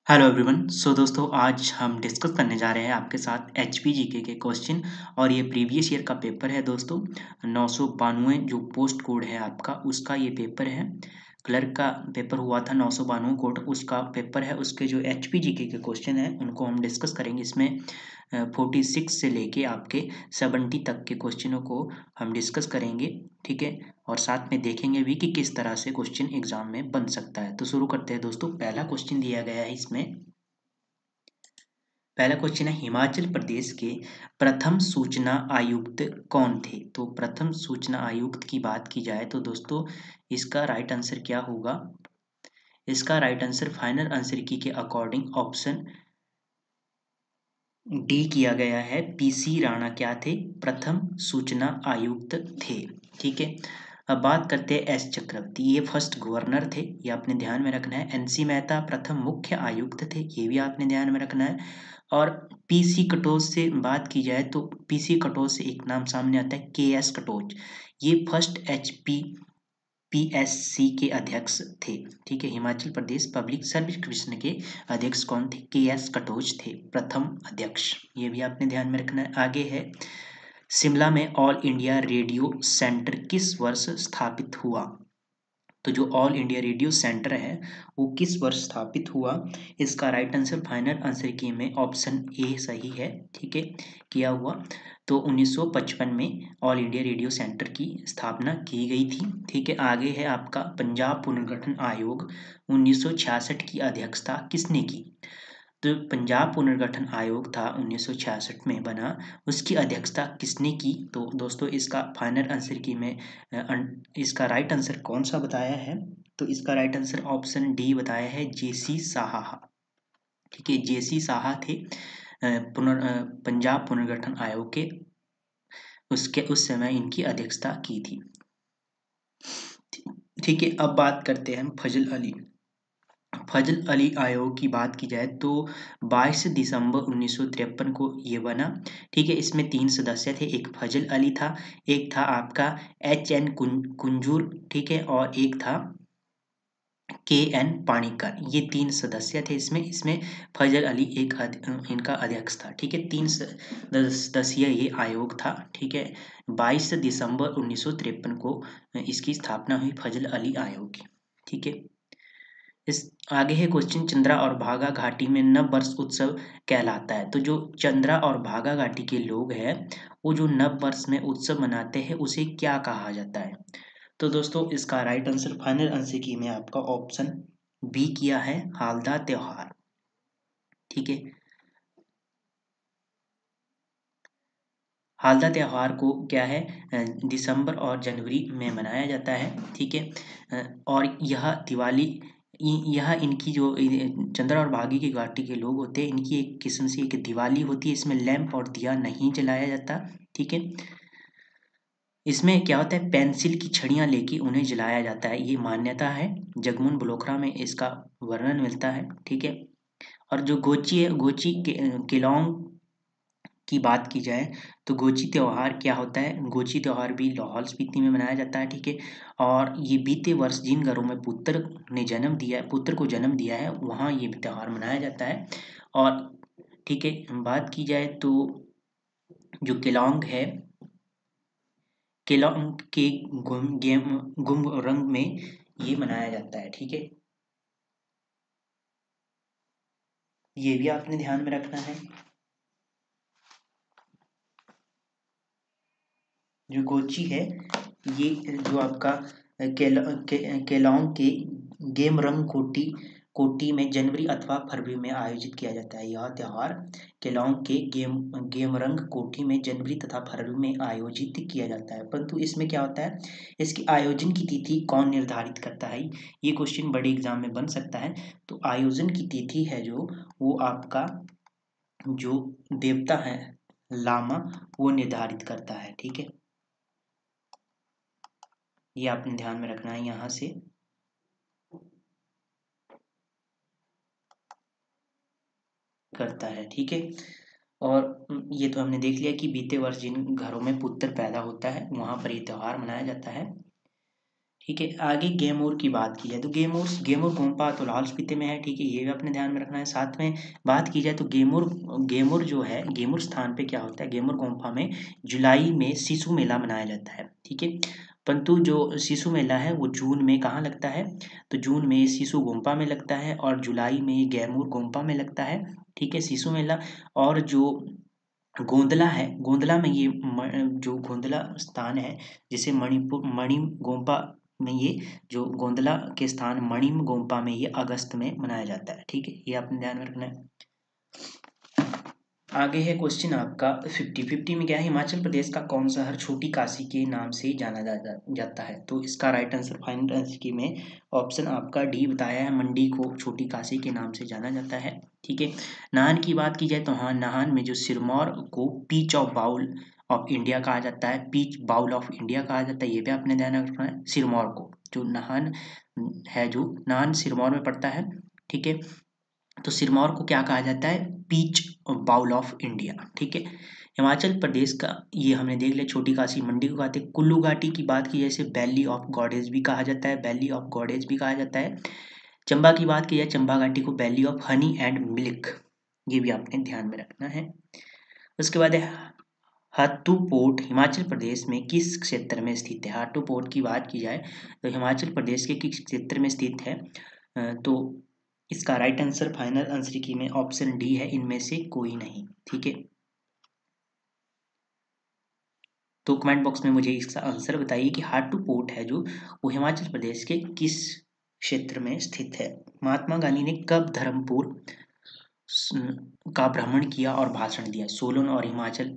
Hello everyone. दोस्तों आज हम डिस्कस करने जा रहे हैं आपके साथ एचपीजीके के क्वेश्चन और ये प्रीवियस ईयर का पेपर है दोस्तों। 992 जो पोस्ट कोड है आपका उसका ये पेपर है। क्लर्क का पेपर हुआ था 992 कोड, उसका पेपर है। उसके जो एचपीजीके के क्वेश्चन है उनको हम डिस्कस करेंगे। इसमें 46 से लेके आपके 70 तक के क्वेश्चनों को हम डिस्कस करेंगे, ठीक है। और साथ में देखेंगे भी कि किस तरह से क्वेश्चन एग्जाम में बन सकता है। तो शुरू करते हैं दोस्तों। पहला क्वेश्चन दिया गया है इसमें। पहला क्वेश्चन है, हिमाचल प्रदेश के प्रथम सूचना आयुक्त कौन थे? तो प्रथम सूचना आयुक्त की बात की जाए तो दोस्तों इसका राइट आंसर क्या होगा? इसका राइट आंसर फाइनल आंसर की के अकॉर्डिंग ऑप्शन डी किया गया है। पीसी राणा क्या थे? प्रथम सूचना आयुक्त थे, ठीक है। अब बात करते हैं एस चक्रवर्ती, ये फर्स्ट गवर्नर थे, ये आपने ध्यान में रखना है। एनसी मेहता प्रथम मुख्य आयुक्त थे, ये भी आपने ध्यान में रखना है। और पीसी कटोच से बात की जाए तो पीसी कटोच से एक नाम सामने आता है, के एस कटोच। ये फर्स्ट पीएससी के अध्यक्ष थे, ठीक है। Himachal Pradesh public service commission के अध्यक्ष कौन थे? के एस कटोच थे प्रथम अध्यक्ष, ये भी आपने ध्यान में रखना है। आगे है, शिमला में ऑल इंडिया रेडियो सेंटर किस वर्ष स्थापित हुआ? तो जो ऑल इंडिया रेडियो सेंटर है वो किस वर्ष स्थापित हुआ? इसका राइट आंसर फाइनल आंसर की में ऑप्शन ए सही है, ठीक है। किया हुआ तो 1955 में ऑल इंडिया रेडियो सेंटर की स्थापना की गई थी, ठीक है। आगे है आपका पंजाब पुनर्गठन आयोग 1966 की अध्यक्षता किसने की? तो पंजाब पुनर्गठन आयोग था 1966 में बना, उसकी अध्यक्षता किसने की? तो दोस्तों इसका फाइनल आंसर की में इसका राइट आंसर कौन सा बताया है? तो इसका राइट आंसर ऑप्शन डी बताया है, जेसी साहा, ठीक है। जेसी साहा थे पंजाब पुनर्गठन आयोग के, उसके उस समय इनकी अध्यक्षता की थी, ठीक है। अब बात करते हैं हम फजल अली। फजल अली आयोग की बात की जाए तो 22 दिसंबर 1953 को ये बना, ठीक है। इसमें 3 सदस्य थे, एक फजल अली था, एक था आपका एच एन कुंजूर, ठीक है, और एक था के एन पाणिकर। ये 3 सदस्य थे इसमें। इसमें फजल अली एक इनका अध्यक्ष था, ठीक है। 3 सदस्यीय ये आयोग था, ठीक है। 22 दिसंबर 1953 को इसकी स्थापना हुई फजल अली आयोग की, ठीक है। इस आगे है क्वेश्चन, चंद्रा और भागा घाटी में नव वर्ष उत्सव कहलाता है। तो जो चंद्रा और भागा घाटी के लोग हैं वो जो नव वर्ष में उत्सव मनाते हैं उसे क्या कहा जाता है? तो दोस्तों इसका राइट आंसर फाइनल आंसर की में आपका ऑप्शन बी किया है, हालदा त्योहार, ठीक है। हालदा त्योहार को क्या है, दिसंबर और जनवरी में मनाया जाता है, ठीक है। और यह दिवाली, यह इनकी जो चंद्रा और भागी की घाटी के लोग होते हैं, इनकी एक किस्म से एक दिवाली होती है। इसमें लैंप और दिया नहीं जलाया जाता, ठीक है। इसमें क्या होता है, पेंसिल की छड़ियाँ लेके उन्हें जलाया जाता है, ये मान्यता है। जगमुन बलोखरा में इसका वर्णन मिलता है, ठीक है। और जो गोची है, गोची के केलोंग की बात की जाए तो गोची त्योहार क्या होता है? गोची त्योहार भी लाहौल स्पीति में मनाया जाता है, ठीक है। और ये बीते वर्ष जिन घरों में पुत्र ने जन्म दिया है, पुत्र को जन्म दिया है, वहाँ ये त्योहार मनाया जाता है। और ठीक है, बात की जाए तो जो केलोंग है, केलोंग के गुम रंग में ये मनाया जाता है, ठीक है। ये भी आपने ध्यान में रखना है। जो गोची है, ये जो आपका केलोंग के गेमरंग कोटी में जनवरी अथवा फरवरी में आयोजित किया जाता है। यह त्योहार केलोंग के गेमरंग कोठी में जनवरी तथा फरवरी में आयोजित किया जाता है। परंतु इसमें क्या होता है, इसकी आयोजन की तिथि कौन निर्धारित करता है? ये क्वेश्चन बड़े एग्जाम में बन सकता है। तो आयोजन की तिथि है जो, वो आपका जो देवता है लामा, वो निर्धारित करता है, ठीक है। ये आपने ध्यान में रखना है यहाँ से। करता है, ठीक है। और ये तो हमने देख लिया कि बीते वर्ष जिन घरों में पुत्र पैदा होता है वहां पर ये त्योहार मनाया जाता है, ठीक है। आगे गेमूर की बात की जाए तो गेमूर गोम्पा तो लाहौल स्पीति में है। ठीक है, ये भी अपने ध्यान में रखना है। साथ में बात की जाए तो गेमूर जो है, गेमूर स्थान पे क्या होता है, गेमूर गोम्पा में जुलाई में शिशु मेला मनाया जाता है। ठीक है, परंतु जो शिशु मेला है वो जून में कहाँ लगता है, तो जून में शिशु गोम्पा में लगता है और जुलाई में गेमूर गोम्पा में लगता है। ठीक है, शिशु मेला। और जो गोंदला है, गोंदला में ये जो गोंदला स्थान है, जिसे मणिम गोम्पा में ये जो गोंदला के स्थान मणिम गोम्पा में ये अगस्त में मनाया जाता है। ठीक है, ये आपने ध्यान में रखना है। आगे है क्वेश्चन आपका 50 में क्या है, हिमाचल प्रदेश का कौन सा शहर छोटी काशी के नाम से जाना जाता है, तो इसका राइट आंसर फाइनल आंसर की में ऑप्शन आपका डी बताया है, मंडी को छोटी काशी के नाम से जाना जाता है। ठीक है, नाहन की बात की जाए तो हाँ, नाहन में जो सिरमौर को peach of bowl of India कहा जाता है, पीच बाउल ऑफ इंडिया कहा जाता है, ये भी आपने ध्यान रखना है। सिरमौर को जो नाहन है, जो नाहन सिरमौर में पड़ता है। ठीक है, तो सिरमौर को क्या कहा जाता है, पीच बाउल ऑफ इंडिया। ठीक है, हिमाचल प्रदेश का ये हमने देख लिया, छोटी काशी मंडी को कहते हैं। कुल्लू घाटी की बात की जैसे वैली ऑफ गॉडेज भी कहा जाता है, वैली ऑफ गॉडेज भी कहा जाता है। चंबा की बात की जाए, चंबा घाटी को valley of honey and milk, ये भी आपने ध्यान में रखना है। उसके बाद है हाटू पोर्ट, हिमाचल प्रदेश में किस क्षेत्र में स्थित है। हाटू पोर्ट की बात की जाए तो हिमाचल प्रदेश के किस क्षेत्र में स्थित है, तो इसका राइट आंसर फाइनल आंसर की में ऑप्शन डी है, इनमें से कोई नहीं। ठीक है, तो कमेंट बॉक्स में मुझे इसका आंसर बताइए कि हाटू पोर्ट है जो, वो हिमाचल प्रदेश के किस क्षेत्र में स्थित है। महात्मा गांधी ने कब धर्मपुर का भ्रमण किया और भाषण दिया, सोलन और हिमाचल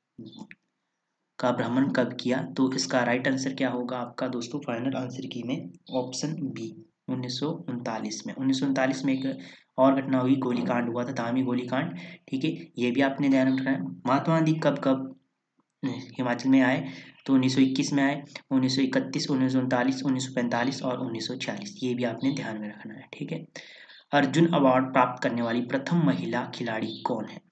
का भ्रमण कब किया, तो इसका राइट आंसर क्या होगा आपका दोस्तों, फाइनल आंसर की में ऑप्शन बी 1939 में। 1939 में एक और घटना हुई, गोलीकांड हुआ था, धामी गोलीकांड। ठीक है, ये भी आपने ध्यान रखना है। महात्मा गांधी कब कब हिमाचल में आए, तो 1921 में आए, 1931, 1939, 1945 और 1946, ये भी आपने ध्यान में रखना है। ठीक है, अर्जुन अवार्ड प्राप्त करने वाली प्रथम महिला खिलाड़ी कौन है,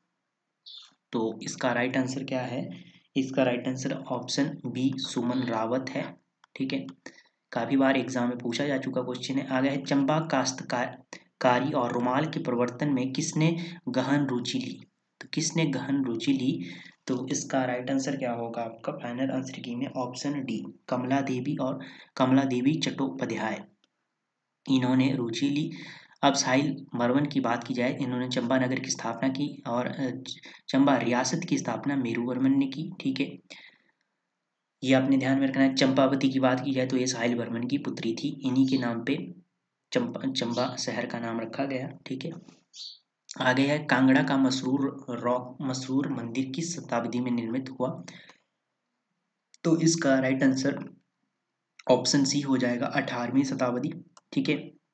तो इसका राइट आंसर क्या है, इसका right answer option B Suman Rawat है। ठीक है, काफी बार एग्जाम में पूछा जा चुका क्वेश्चन है। आगे है चंबा काश्तकारी और रुमाल के प्रवर्तन में किसने गहन रुचि ली, तो किसने गहन रुचि ली, तो इसका राइट आंसर क्या होगा आपका फाइनल आंसर की में ऑप्शन डी कमला देवी और कमला देवी चट्टोपाध्याय, इन्होंने रुचि ली। अब साहिल मरवन की बात की जाए, इन्होंने चंबा नगर की स्थापना की और चंबा रियासत की स्थापना मेरू वर्मन ने की। ठीक है, ये आपने ध्यान में रखना है। चंपावती की बात की जाए तो ये साहिल वर्मन की पुत्री थी, इन्हीं के नाम पे चंबा शहर का नाम रखा गया। ठीक है, आगे है कांगड़ा का मसरूर मंदिर किस शताब्दी में निर्मित हुआ, तो इसका राइट आंसर ऑप्शन सी हो जाएगा 18वीं शताब्दी। ठीक है,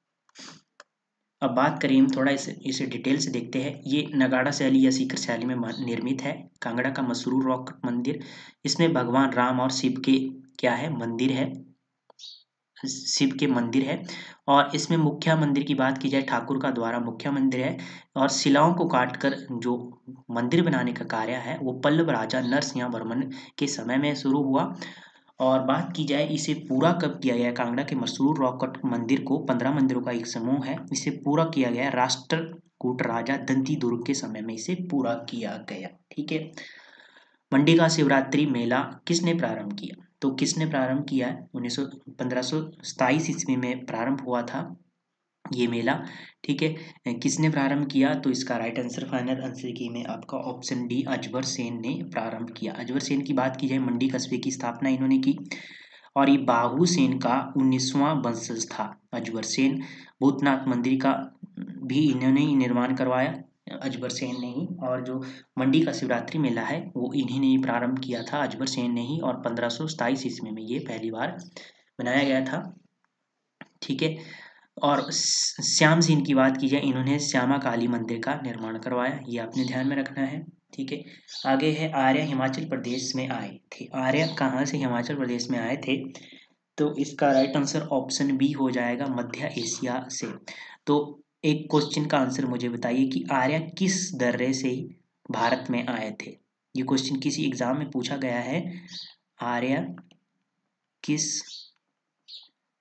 अब बात करें हम थोड़ा इसे डिटेल से देखते हैं। ये नगाड़ा शैली या सीकर शैली में निर्मित है, कांगड़ा का मसरूर रॉक मंदिर। इसमें भगवान राम और शिव के क्या है, मंदिर है, शिव के मंदिर है। और इसमें मुख्य मंदिर की बात की जाए, ठाकुर का द्वारा मुख्य मंदिर है। और शिलाओं को काटकर जो मंदिर बनाने का कार्य है वो पल्लव राजा नरसिंह वर्मन के समय में शुरू हुआ। और बात की जाए इसे पूरा कब किया गया, कांगड़ा के मसरूर रॉक कट मंदिर को 15 मंदिरों का एक समूह है, इसे पूरा किया गया राष्ट्रकूट राजा दंती दुर्ग के समय में इसे पूरा किया गया। ठीक है, मंडी का शिवरात्रि मेला किसने प्रारंभ किया, तो किसने प्रारंभ किया है, 1527 ईस्वी में प्रारंभ हुआ था ये मेला। ठीक है, किसने प्रारंभ किया, तो इसका राइट आंसर फाइनल आंसर की में आपका ऑप्शन डी अजबर सेन ने प्रारंभ किया। अजबर सेन की बात की जाए, मंडी कस्बे की स्थापना इन्होंने की और ये बाहू सेन का 19वां वंशज था अजबर सेन। भूतनाथ मंदिर का भी इन्होंने ही निर्माण करवाया, अजबर सेन ने ही। और जो मंडी का शिवरात्रि मेला है वो इन्हीं ने ही प्रारंभ किया था, अजबर सेन ने ही, और 1527 ईस्वी में ये पहली बार बनाया गया था। ठीक है, और श्याम सिंह की बात की जाए, इन्होंने श्यामा काली मंदिर का निर्माण करवाया, ये आपने ध्यान में रखना है। ठीक है, आगे है आर्य हिमाचल प्रदेश में आए थे, आर्य कहाँ से हिमाचल प्रदेश में आए थे, तो इसका राइट आंसर ऑप्शन बी हो जाएगा मध्य एशिया से। तो एक क्वेश्चन का आंसर मुझे बताइए कि आर्य किस दर्रे से भारत में आए थे, ये क्वेश्चन किसी एग्जाम में पूछा गया है, आर्य किस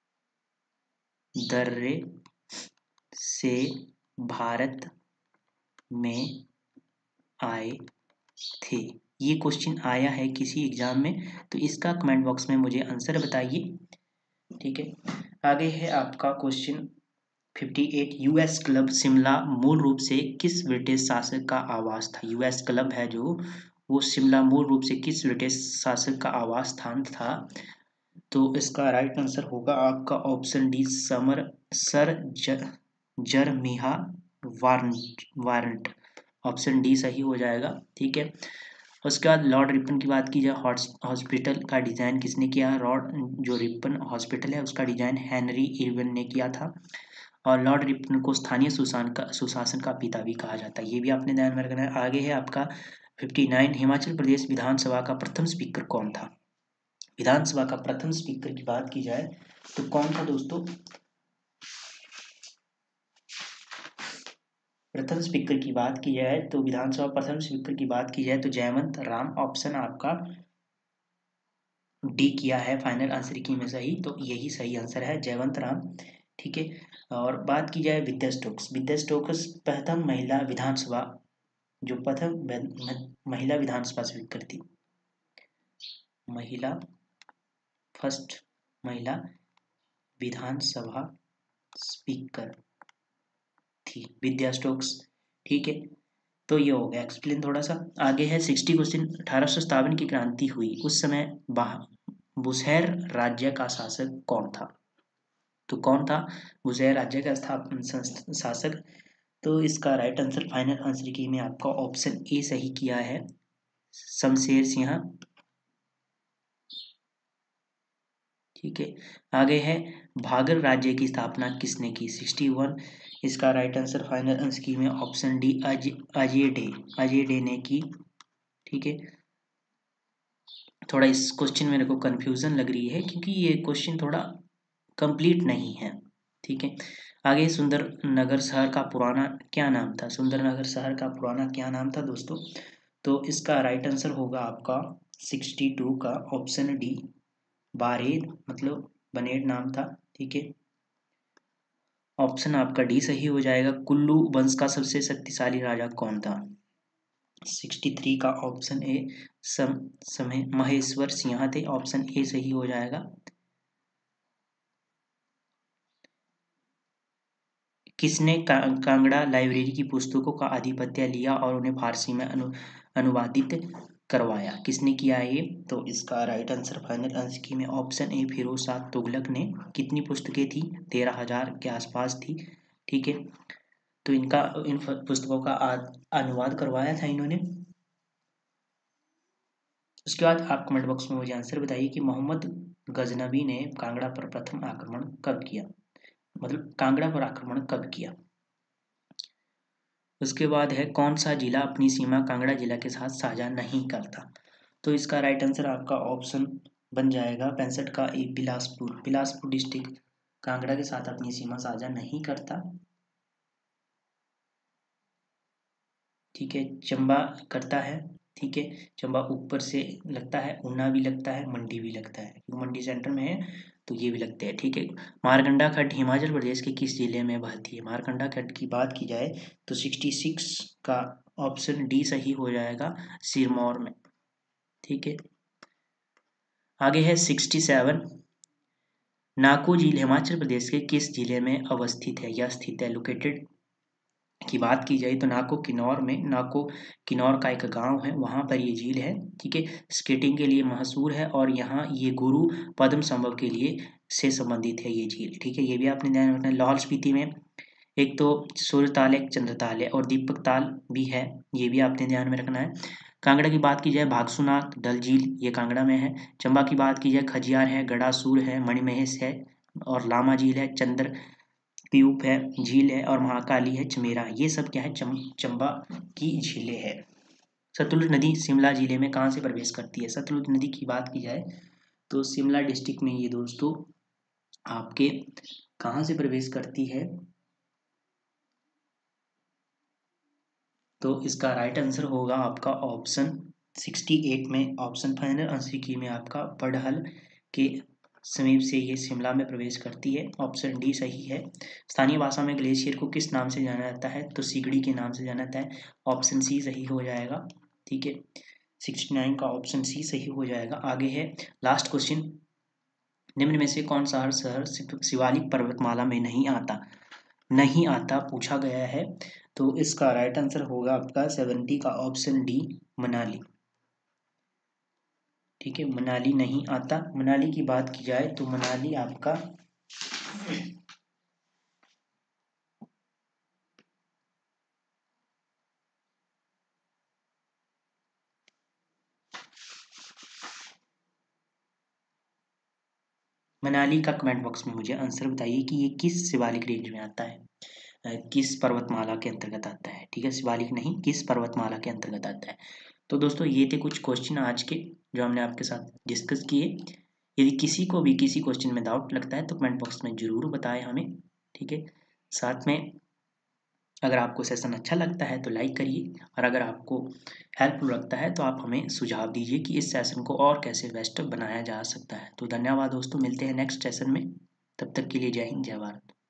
दर्रे से भारत में आए थे। ये क्वेश्चन आया है किसी एग्जाम में, तो इसका कमेंट बॉक्स में मुझे आंसर बताइए। ठीक है, आगे है आपका क्वेश्चन 58। यूएस क्लब शिमला मूल रूप से किस ब्रिटिश शासक का आवास था? यूएस क्लब है जो, वो शिमला मूल रूप से किस ब्रिटिश शासक का आवास स्थान था? तो इसका राइट आंसर होगा आपका ऑप्शन डी, सर जरमिहा वारंट। ऑप्शन डी सही हो जाएगा। ठीक है, उसके बाद लॉर्ड रिपन की बात की जाए, हॉस्पिटल का डिजाइन किसने किया? जो रिपन हॉस्पिटल है उसका डिजाइन हेनरी इरविन ने किया था। और लॉर्ड रिपन को स्थानीय सुशासन का पिता भी कहा जाता है, ये भी आपने ध्यान में रखना है। आगे है आपका 59। हिमाचल प्रदेश विधानसभा का प्रथम स्पीकर कौन था? विधानसभा का प्रथम स्पीकर की बात की जाए तो कौन था दोस्तों? प्रथम स्पीकर की बात की जाए तो विधानसभा प्रथम स्पीकर की बात की जाए तो जयवंत राम। ऑप्शन आपका डी किया है फाइनल आंसर की में सही, तो यही सही आंसर है, जयवंत राम। ठीक है, और बात की जाए विद्या स्टोक्स, विद्या स्टोक्स प्रथम महिला विधानसभा, जो प्रथम महिला विधानसभा स्पीकर थी, महिला फर्स्ट महिला विधानसभा स्पीकर थी विद्या स्टोक्स। ठीक है, तो ये हो गया एक्सप्लेन थोड़ा सा। आगे है 60 क्वेश्चन। 1857 की क्रांति हुई, उस समय बुशहर राज्य का शासक कौन था? तो कौन था बुशहर राज्य का शासक? तो इसका राइट आंसर फाइनल आंसर की में आपका ऑप्शन ए सही किया है, शमशेर सिंह। ठीक है, आगे है भागल राज्य की स्थापना किसने की? 61। इसका राइट आंसर फाइनल आंसर की में ऑप्शन डी, अजय डे ने की। ठीक है, थोड़ा इस क्वेश्चन मेरे को कंफ्यूजन लग रही है क्योंकि ये क्वेश्चन थोड़ा कंप्लीट नहीं है। ठीक है, आगे सुंदर नगर शहर का पुराना क्या नाम था? सुंदर नगर शहर का पुराना क्या नाम था दोस्तों? तो इसका राइट आंसर होगा आपका 62 का ऑप्शन डी, बारेद, मतलब बनेड नाम था। ठीक है, ऑप्शन आपका डी सही हो जाएगा। कुल्लू वंश का सबसे शक्तिशाली राजा कौन था? 63 का ऑप्शन ए, समय महेश्वर सिंह थे। ऑप्शन ए सही हो जाएगा। किसने कांगड़ा लाइब्रेरी की पुस्तकों का आधिपत्य लिया और उन्हें फारसी में अनुवादित करवाया? किसने किया ये? तो इसका राइट आंसर फाइनल आंसर की में ऑप्शन ए, फिरोज शाह तुगलक ने। कितनी पुस्तकें थी? 13,000 के आसपास थी। ठीक है, तो इन पुस्तकों का अनुवाद करवाया था इन्होंने। उसके बाद आप कमेंट बॉक्स में मुझे आंसर बताइए कि मोहम्मद गजनबी ने कांगड़ा पर प्रथम आक्रमण कब किया? मतलब कांगड़ा पर आक्रमण कब किया? उसके बाद है कौन सा जिला अपनी सीमा कांगड़ा जिला के साथ साझा नहीं करता? तो इसका राइट आंसर आपका ऑप्शन बन जाएगा 65 का ए, बिलासपुर। बिलासपुर डिस्ट्रिक्ट कांगड़ा के साथ अपनी सीमा साझा नहीं करता। ठीक है, चंबा करता है। ठीक है, चंबा ऊपर से लगता है, ऊना भी लगता है, मंडी भी लगता है, मंडी सेंटर में है तो ये भी लगते हैं। ठीक है, मारकंडा खड्ड हिमाचल प्रदेश के किस जिले में बहती है? मारकंडा खड्ड की बात की जाए तो 66 का ऑप्शन डी सही हो जाएगा, सिरमौर में। ठीक है, आगे है 67। नाको झील हिमाचल प्रदेश के किस जिले में अवस्थित है या स्थित है? लोकेटेड की बात की जाए तो नाको किन्नौर में, नाको किन्नौर का एक गांव है, वहां पर ये झील है। ठीक है, स्केटिंग के लिए मशहूर है और यहाँ ये गुरु पद्म संभव के लिए से संबंधित है ये झील। ठीक है, ये भी आपने ध्यान रखना है। लाहौल स्पीति में एक तो सूर्यताल, एक चंद्रताल है और दीपक ताल भी है, ये भी आपने ध्यान में रखना है। कांगड़ा की बात की जाए भागसुनाथ डल झील, ये कांगड़ा में है। चंबा की बात की जाए खजियार है, गड़ासूर है, मणिमहेश है और लामा झील है, चंद्र पीयूप है, झील है और महाकाली है, चमेरा। ये सब क्या है? चंबा की झीलें है। सतलुज नदी शिमला जिले में कहाँ से प्रवेश करती है? सतलुज नदी की बात की जाए तो शिमला डिस्ट्रिक्ट में ये दोस्तों आपके कहाँ से प्रवेश करती है? तो इसका राइट आंसर होगा आपका ऑप्शन 68 में, ऑप्शन फाइनल आंसर की में आपका बड़हल के समीप से ये शिमला में प्रवेश करती है। ऑप्शन डी सही है। स्थानीय भाषा में ग्लेशियर को किस नाम से जाना जाता है? तो सिगड़ी के नाम से जाना जाता है। ऑप्शन सी सही हो जाएगा। ठीक है, 69 का ऑप्शन सी सही हो जाएगा। आगे है लास्ट क्वेश्चन, निम्न में से कौन सा शहर शिवालिक पर्वतमाला में नहीं आता? नहीं आता पूछा गया है, तो इसका राइट आंसर होगा आपका 70 का ऑप्शन डी, मनाली। ठीक है, मनाली नहीं आता। मनाली की बात की जाए तो मनाली आपका मनाली का कमेंट बॉक्स में मुझे आंसर बताइए कि ये किस शिवालिक रेंज में आता है, किस पर्वतमाला के अंतर्गत आता है। ठीक है, शिवालिक नहीं, किस पर्वतमाला के अंतर्गत आता है। तो दोस्तों ये थे कुछ क्वेश्चन आज के जो हमने आपके साथ डिस्कस किए। यदि किसी को भी किसी क्वेश्चन में डाउट लगता है तो कमेंट बॉक्स में जरूर बताएं हमें। ठीक है, साथ में अगर आपको सेशन अच्छा लगता है तो लाइक करिए, और अगर आपको हेल्पफुल लगता है तो आप हमें सुझाव दीजिए कि इस सेशन को और कैसे बेस्ट बनाया जा सकता है। तो धन्यवाद दोस्तों, मिलते हैं नेक्स्ट सेशन में। तब तक के लिए जय हिंद, जय भारत।